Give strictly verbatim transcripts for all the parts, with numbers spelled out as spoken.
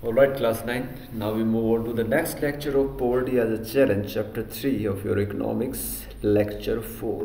Alright, class nine. Now we move on to the next lecture of poverty as a challenge, chapter three of your economics, lecture four.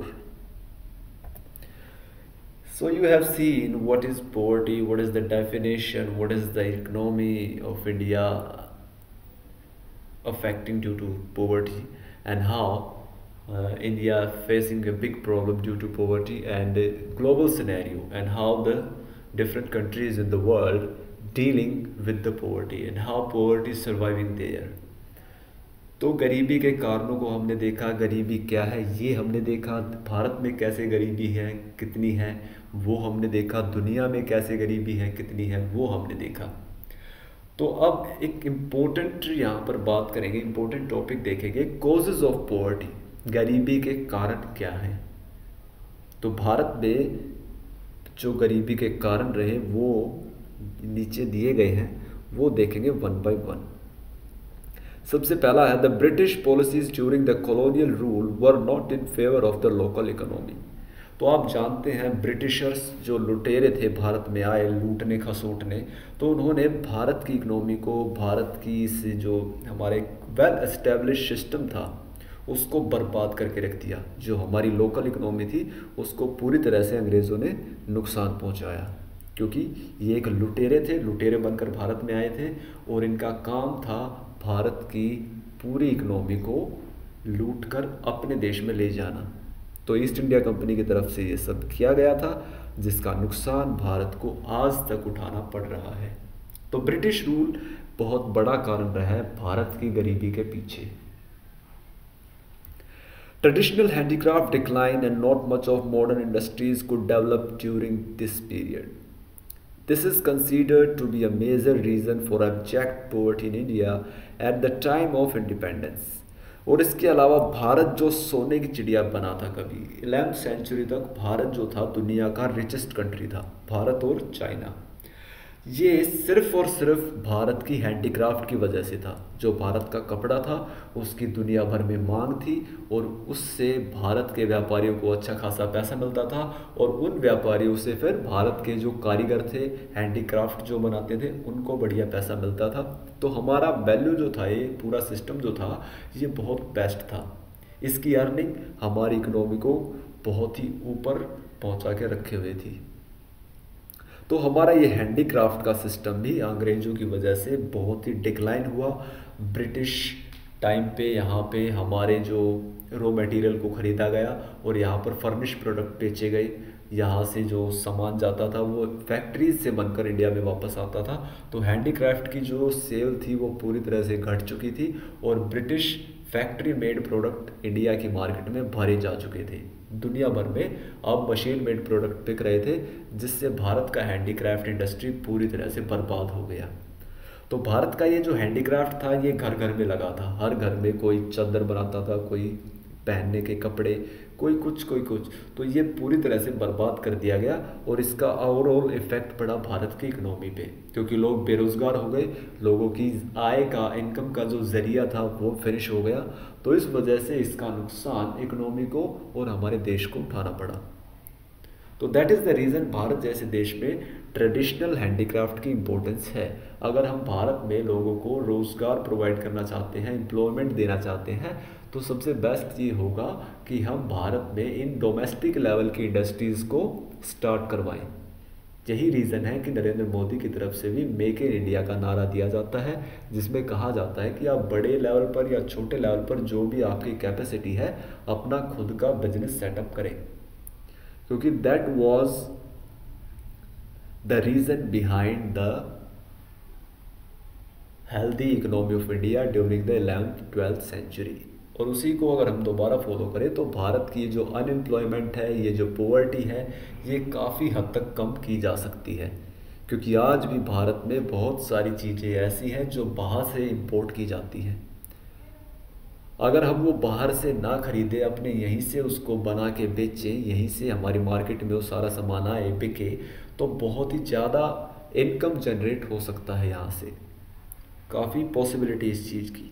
So you have seen what is poverty, what is the definition, what is the economy of India affecting due to poverty, and how uh, India facing a big problem due to poverty, and a global scenario, and how the different countries in the world dealing with the poverty and how poverty is surviving there. तो गरीबी के कारणों को हमने देखा, गरीबी क्या है ये हमने देखा, भारत में कैसे गरीबी है कितनी है वो हमने देखा, दुनिया में कैसे गरीबी है कितनी है वो हमने देखा। तो अब एक इम्पोर्टेंट यहाँ पर बात करेंगे, इम्पोर्टेंट टॉपिक देखेंगे, कॉजेज ऑफ पॉवर्टी, गरीबी के कारण क्या हैं। तो भारत में जो गरीबी के कारण रहे वो नीचे दिए गए हैं, वो देखेंगे वन बाय वन। सबसे पहला है the British policies during the colonial rule were not in favour of the local economy. तो आप जानते हैं ब्रिटिशर्स जो लुटेरे थे भारत में आए लूटने खसोटने, तो उन्होंने भारत की इकोनॉमी को, भारत की इस जो हमारे वेल एस्टेब्लिश सिस्टम था उसको बर्बाद करके रख दिया। जो हमारी लोकल इकोनॉमी थी उसको पूरी तरह से अंग्रेज़ों ने नुकसान पहुंचाया, क्योंकि ये एक लुटेरे थे, लुटेरे बनकर भारत में आए थे और इनका काम था भारत की पूरी इकोनॉमी को लूट कर अपने देश में ले जाना। तो ईस्ट इंडिया कंपनी की तरफ से ये सब किया गया था, जिसका नुकसान भारत को आज तक उठाना पड़ रहा है। तो ब्रिटिश रूल बहुत बड़ा कारण रहा है भारत की गरीबी के पीछे। Traditional handicraft decline and not much of modern industries could develop during this period. This is considered to be a major reason for abject poverty in India at the time of independence. और इसके अलावा भारत जो सोने की चिड़िया बना था, कभी इलेवेंथ सेंचुरी तक भारत जो था दुनिया का रिचेस्ट कंट्री था, भारत और चाइना। ये सिर्फ और सिर्फ भारत की हैंडीक्राफ्ट की वजह से था। जो भारत का कपड़ा था उसकी दुनिया भर में मांग थी और उससे भारत के व्यापारियों को अच्छा खासा पैसा मिलता था और उन व्यापारियों से फिर भारत के जो कारीगर थे हैंडीक्राफ्ट जो बनाते थे उनको बढ़िया पैसा मिलता था। तो हमारा वैल्यू जो था, ये पूरा सिस्टम जो था ये बहुत बेस्ट था। इसकी अर्निंग हमारी इकोनॉमी को बहुत ही ऊपर पहुंचा के रखे हुए थी। तो हमारा ये हैंडीक्राफ्ट का सिस्टम भी अंग्रेज़ों की वजह से बहुत ही डिक्लाइन हुआ। ब्रिटिश टाइम पे यहाँ पे हमारे जो रॉ मटेरियल को ख़रीदा गया और यहाँ पर फर्निश प्रोडक्ट बेचे गए। यहाँ से जो सामान जाता था वो फैक्ट्रीज से बनकर इंडिया में वापस आता था। तो हैंडीक्राफ्ट की जो सेल थी वो पूरी तरह से घट चुकी थी और British factory made product India की मार्केट में भरे जा चुके थे। दुनिया भर में अब मशीन मेड प्रोडक्ट बिक रहे थे, जिससे भारत का हैंडीक्राफ्ट इंडस्ट्री पूरी तरह से बर्बाद हो गया। तो भारत का ये जो हैंडीक्राफ्ट था ये घर घर में लगा था। हर घर में कोई चादर बनाता था, कोई पहनने के कपड़े, कोई कुछ कोई कुछ। तो ये पूरी तरह से बर्बाद कर दिया गया और इसका ओवरऑल इफेक्ट पड़ा भारत की इकोनॉमी पे, क्योंकि लोग बेरोज़गार हो गए, लोगों की आय का, इनकम का जो ज़रिया था वो फिनिश हो गया। तो इस वजह से इसका नुकसान इकोनॉमी को और हमारे देश को उठाना पड़ा। तो that is the reason Bharat जैसे देश में ट्रेडिशनल हैंडीक्राफ्ट की इम्पोर्टेंस है। अगर हम भारत में लोगों को रोज़गार प्रोवाइड करना चाहते हैं, एम्प्लॉयमेंट देना चाहते हैं, तो सबसे बेस्ट ये होगा कि हम भारत में इन डोमेस्टिक लेवल की इंडस्ट्रीज़ को स्टार्ट करवाएं। यही रीज़न है कि नरेंद्र मोदी की तरफ से भी मेक इन इंडिया का नारा दिया जाता है, जिसमें कहा जाता है कि आप बड़े लेवल पर या छोटे लेवल पर जो भी आपकी कैपेसिटी है अपना खुद का बिजनेस सेटअप करें, क्योंकि that was the reason behind the healthy economy of India during the eleventh twelfth century. और उसी को अगर हम दोबारा फॉलो करें तो भारत की जो अनएम्प्लॉयमेंट है, ये जो पॉवर्टी है, ये काफ़ी हद तक कम की जा सकती है, क्योंकि आज भी भारत में बहुत सारी चीज़ें ऐसी हैं जो बाहर से इंपोर्ट की जाती हैं। अगर हम वो बाहर से ना खरीदें, अपने यहीं से उसको बना के बेचें, यहीं से हमारी मार्केट में वो सारा सामान आए बिके, तो बहुत ही ज़्यादा इनकम जनरेट हो सकता है। यहाँ से काफ़ी पॉसिबिलिटी इस चीज़ की।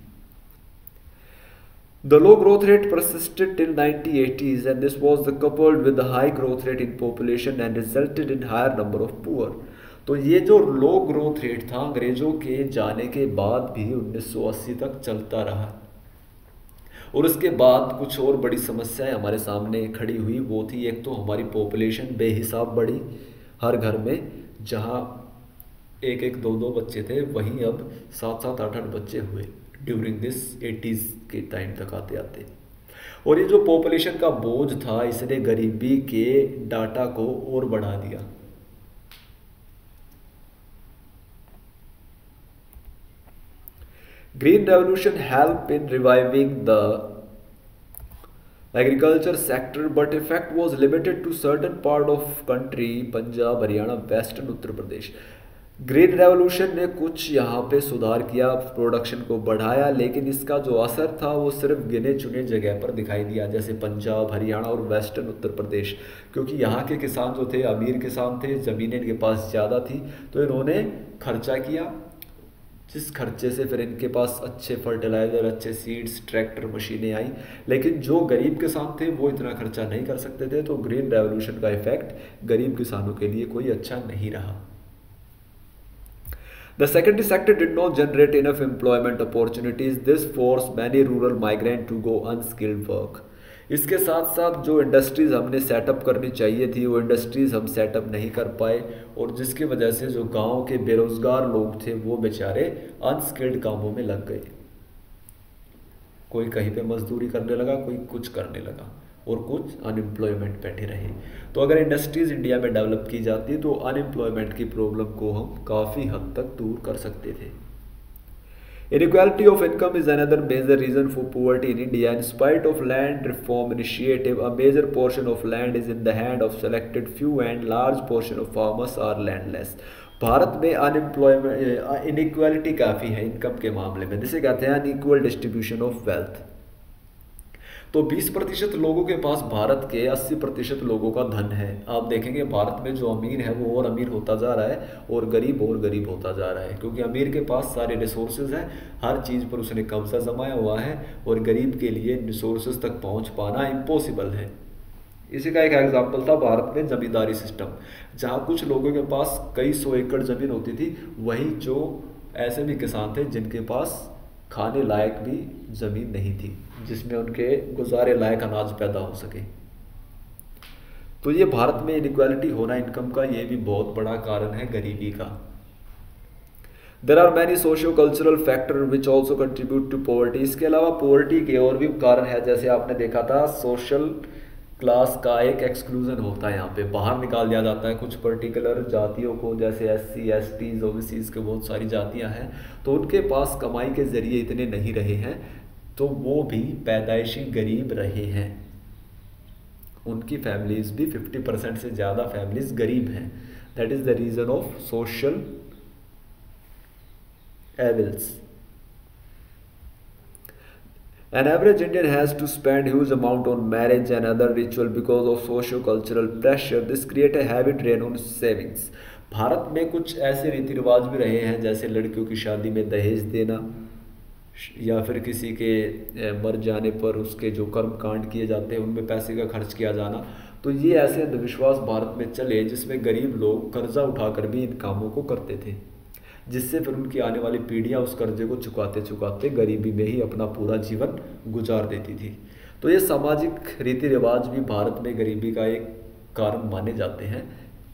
The low growth rate persisted till nineteen eighties, and this was coupled with the high growth rate in population and resulted in higher number of poor. तो ये जो लो ग्रोथ रेट था अंग्रेज़ों के जाने के बाद भी उन्नीस सौ अस्सी तक चलता रहा। और उसके बाद कुछ और बड़ी समस्याएं हमारे सामने खड़ी हुई। वो थी, एक तो हमारी पॉपुलेशन बेहिसाब बढ़ी हर घर में, जहाँ एक एक दो दो बच्चे थे वहीं अब सात सात आठ आठ बच्चे हुए ड्यूरिंग दिस एटीज़ के टाइम तक आते आते। और ये जो पॉपुलेशन का बोझ था इसने गरीबी के डाटा को और बढ़ा दिया। Green Revolution helped in reviving the agriculture sector, but effect was limited to certain part of country, Punjab, Haryana, Western Uttar Pradesh. Green revolution ने कुछ यहाँ पे सुधार किया, प्रोडक्शन को बढ़ाया, लेकिन इसका जो असर था वो सिर्फ गिने चुने जगह पर दिखाई दिया, जैसे पंजाब, हरियाणा और वेस्टर्न उत्तर प्रदेश। क्योंकि यहाँ के किसान जो थे अमीर किसान थे, ज़मीनें इनके पास ज़्यादा थी, तो इन्होंने खर्चा किया, जिस खर्चे से फिर इनके पास अच्छे फर्टिलाइज़र, अच्छे सीड्स, ट्रैक्टर, मशीनें आई। लेकिन जो गरीब किसान थे वो इतना खर्चा नहीं कर सकते थे, तो ग्रीन रेवोल्यूशन का इफेक्ट गरीब किसानों के लिए कोई अच्छा नहीं रहा। The secondary sector did not generate enough employment opportunities. This forced many rural migrants to go unskilled work. इसके साथ साथ जो इंडस्ट्रीज़ हमने सेटअप करनी चाहिए थी वो इंडस्ट्रीज़ हम सेटअप नहीं कर पाए, और जिसकी वजह से जो गांव के बेरोज़गार लोग थे वो बेचारे अनस्किल्ड कामों में लग गए। कोई कहीं पे मजदूरी करने लगा, कोई कुछ करने लगा, और कुछ अनएम्प्लॉयमेंट बैठे रहे। तो अगर इंडस्ट्रीज़ इंडिया में डेवलप की जाती तो अनएम्प्लॉयमेंट की प्रॉब्लम को हम काफ़ी हद तक दूर कर सकते थे। Inequality of income is another major reason for poverty in India. In spite of land reform initiative, a major portion of land is in the hand of selected few and large portion of farmers are landless. Bharat में unemployment inequality काफ़ी है income के मामले में, जिसे कहते हैं unequal distribution of wealth. तो बीस प्रतिशत लोगों के पास भारत के अस्सी प्रतिशत लोगों का धन है। आप देखेंगे भारत में जो अमीर है वो और अमीर होता जा रहा है और गरीब और गरीब होता जा रहा है, क्योंकि अमीर के पास सारे रिसोर्सेज हैं, हर चीज़ पर उसने कब्जा जमाया हुआ है, और गरीब के लिए रिसोर्सेज तक पहुंच पाना इम्पॉसिबल है। इसी का एक एग्जाम्पल था भारत में जमींदारी सिस्टम, जहाँ कुछ लोगों के पास कई सौ एकड़ ज़मीन होती थी, वही जो ऐसे भी किसान थे जिनके पास खाने लायक भी ज़मीन नहीं थी जिसमें उनके गुजारे लायक अनाज पैदा हो सके। तो ये भारत में इनइक्वालिटी होना इनकम का ये भी बहुत बड़ा कारण है गरीबी का। There are many socio cultural factor which also contribute to poverty. इसके अलावा पॉवर्टी के और भी कारण है, जैसे आपने देखा था सोशल क्लास का एक एक्सक्लूजन होता है, यहाँ पे बाहर निकाल दिया जाता है कुछ पर्टिकुलर जातियों को, जैसे S C S Ts OBCs के बहुत सारी जातियाँ हैं, तो उनके पास कमाई के ज़रिए इतने नहीं रहे हैं, तो वो भी पैदाइशी गरीब रहे हैं। उनकी फैमिलीज भी फिफ्टी परसेंट से ज़्यादा फैमिलीज गरीब हैं। That is the reason of social evils. An average Indian has to spend huge amount on marriage and other ritual because of socio-cultural pressure. This create a heavy drain on savings. Bharat में कुछ ऐसे रीति रिवाज भी रहे हैं, जैसे लड़कियों की शादी में दहेज देना, या फिर किसी के मर जाने पर उसके जो कर्म कांड किए जाते हैं उनमें पैसे का खर्च किया जाना। तो ये ऐसे अंधविश्वास भारत में चले जिसमें गरीब लोग कर्जा उठाकर भी इन कामों को करते थे, जिससे फिर उनकी आने वाली पीढ़ियां उस कर्जे को चुकाते चुकाते गरीबी में ही अपना पूरा जीवन गुजार देती थी। तो ये सामाजिक रीति रिवाज भी भारत में गरीबी का एक कारण माने जाते हैं।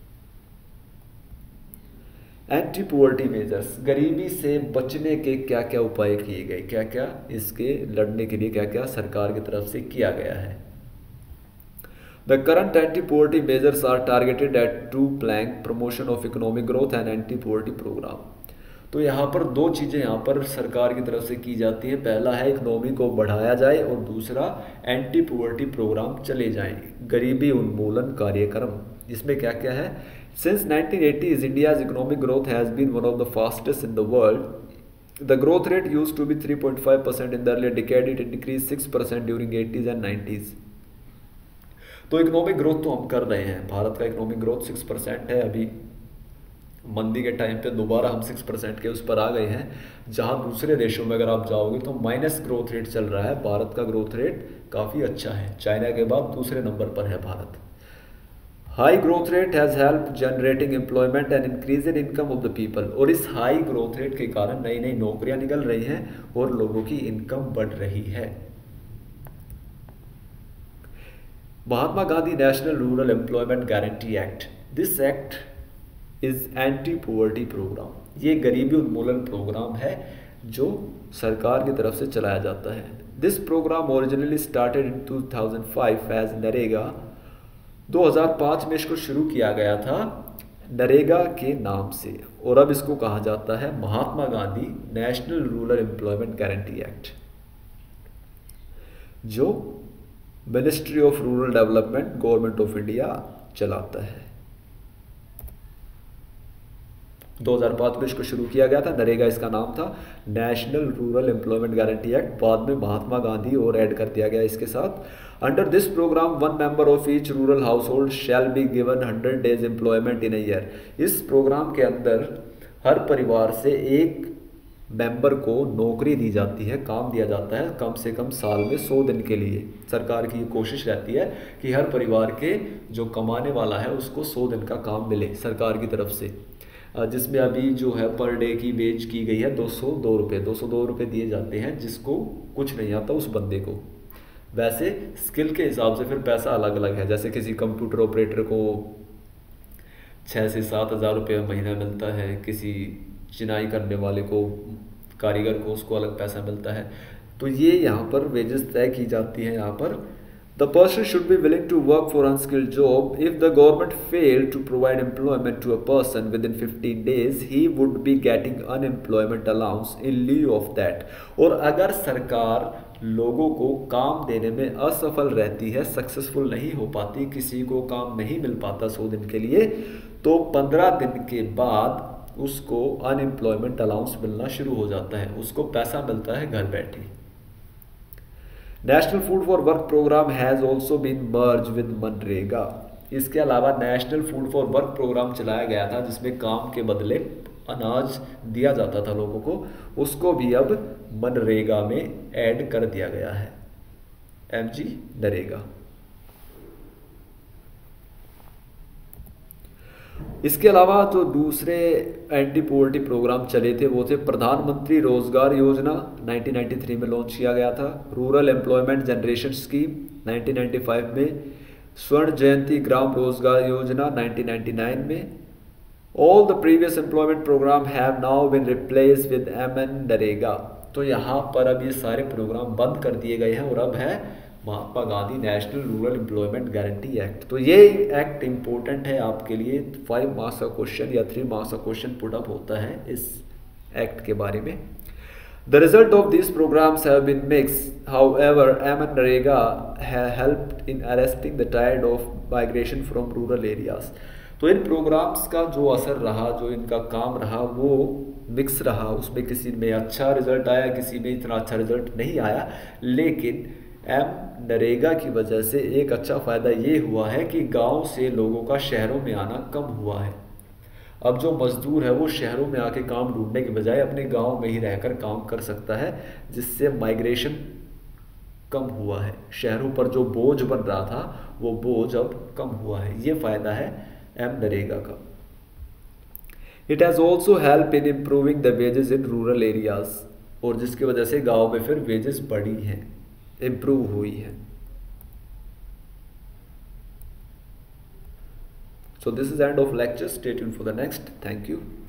एंटी पुअर्टी मेजर्स, गरीबी से बचने के क्या क्या उपाय किए गए, क्या क्या इसके लड़ने के लिए क्या क्या सरकार की तरफ से किया गया है। The current anti-poverty measures are targeted at two plank, promotion of economic growth and anti-poverty program. तो यहाँ पर दो चीज़ें यहाँ पर सरकार की तरफ से की जाती हैं। पहला है इकोनॉमी को बढ़ाया जाए और दूसरा एंटी पुअर्टी प्रोग्राम चले जाएं, गरीबी उन्मूलन कार्यक्रम। इसमें क्या क्या है? Since nineteen eighties India's economic growth has been one of the fastest in the world. The growth rate used to be three point five percent in the earlier decade. It increased six percent during eighties and nineties. तो economic growth तो हम कर रहे हैं, भारत का economic growth six percent है। अभी मंदी के टाइम पे दोबारा हम सिक्स परसेंट के उस पर आ गए हैं, जहां दूसरे देशों में अगर आप जाओगे तो माइनस ग्रोथ रेट चल रहा है। भारत का ग्रोथ रेट काफ़ी अच्छा है, चाइना के बाद दूसरे नंबर पर है Bharat. High growth rate has help generating employment and increase in income of the people. और इस हाई ग्रोथ रेट के कारण नई नई नौकरियां निकल रही हैं और लोगों की इनकम बढ़ रही है। Mahatma Gandhi national rural employment guarantee act, this act is anti poverty programme. ये गरीबी उन्मूलन प्रोग्राम है जो सरकार की तरफ से चलाया जाता है। This programme originally started in two thousand five as NREGA. दो हज़ार पाँच में इसको शुरू किया गया था नरेगा के नाम से और अब इसको कहा जाता है Mahatma Gandhi national rural employment guarantee act, जो ministry of rural development government of India चलाता है। दो हज़ार पाँच में इसको शुरू किया गया था, नरेगा इसका नाम था, national rural employment guarantee act. बाद में महात्मा गांधी और ऐड कर दिया गया इसके साथ। Under this programme one member of each rural household shall be given hundred days employment in a year. इस प्रोग्राम के अंदर हर परिवार से एक मेंबर को नौकरी दी जाती है, काम दिया जाता है कम से कम साल में सौ दिन के लिए। सरकार की कोशिश रहती है कि हर परिवार के जो कमाने वाला है उसको सौ दिन का काम मिले सरकार की तरफ से, जिसमें अभी जो है पर डे की वेज की गई है दो सौ दो रुपये दो सौ दो रुपये दिए जाते हैं जिसको कुछ नहीं आता उस बंदे को। वैसे स्किल के हिसाब से फिर पैसा अलग अलग है, जैसे किसी कंप्यूटर ऑपरेटर को छः से सात हज़ार रुपये महीना मिलता है, किसी चिनाई करने वाले को, कारीगर को, उसको अलग पैसा मिलता है। तो ये यहाँ पर वेजेस तय की जाती हैं। यहाँ पर The person should be willing to work for unskilled job. If the government failed to provide employment to a person within fifteen days, he would be getting unemployment allowance in lieu of that. और अगर सरकार लोगों को काम देने में असफल रहती है, सक्सेसफुल नहीं हो पाती, किसी को काम नहीं मिल पाता सौ दिन के लिए, तो पंद्रह दिन के बाद उसको अनएम्प्लॉयमेंट अलाउंस मिलना शुरू हो जाता है, उसको पैसा मिलता है घर बैठे। National food for work programme has also been merge with MNREGA. इसके अलावा national food for work programme चलाया गया था जिसमें काम के बदले अनाज दिया जाता था लोगों को, उसको भी अब मनरेगा में ऐड कर दिया गया है, एमजी नरेगा। इसके अलावा जो दूसरे एंटी पॉवर्टी प्रोग्राम चले थे वो थे Pradhanmantri Rozgar Yojana nineteen ninety three में लॉन्च किया गया था, rural employment generation scheme nineteen ninety five में, Swarna Jayanti Gram Rozgar Yojana nineteen ninety nine में। All the previous employment programme have now been replace with M N NREGA. तो यहाँ पर अब ये सारे प्रोग्राम बंद कर दिए गए हैं और अब है Mahatma Gandhi national rural employment guarantee act. तो ये एक्ट इम्पोर्टेंट है आपके लिए, फाइव मार्क्स का क्वेश्चन या थ्री मार्क्स का क्वेश्चन पुट अप होता है इस एक्ट के बारे में। The result of this programmes have been mixed, however MNREGA helped in arresting the tide of migration from rural areas. तो इन प्रोग्राम्स का जो असर रहा, जो इनका काम रहा, वो मिक्स रहा, उसमें किसी में अच्छा रिजल्ट आया, किसी में इतना अच्छा रिजल्ट नहीं आया, लेकिन एम नरेगा की वजह से एक अच्छा फ़ायदा ये हुआ है कि गांव से लोगों का शहरों में आना कम हुआ है। अब जो मजदूर है वो शहरों में आके काम ढूंढने के बजाय अपने गांव में ही रहकर काम कर सकता है, जिससे माइग्रेशन कम हुआ है। शहरों पर जो बोझ बन रहा था वो बोझ अब कम हुआ है, ये फ़ायदा है एम नरेगा का। It has also help in improving the wages in rural areas, और जिसकी वजह से गाँव में फिर वेजेस बढ़ी हैं, इम्प्रूव हुई है। So this is end of lecture. Stay tuned for the next. Thank you.